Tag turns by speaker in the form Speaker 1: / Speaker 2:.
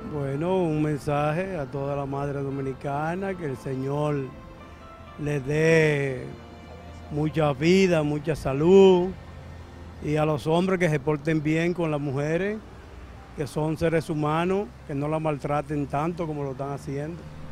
Speaker 1: Bueno, un mensaje a toda la madre dominicana, que el Señor les dé mucha vida, mucha salud, y a los hombres que se porten bien con las mujeres, que son seres humanos, que no la maltraten tanto como lo están haciendo.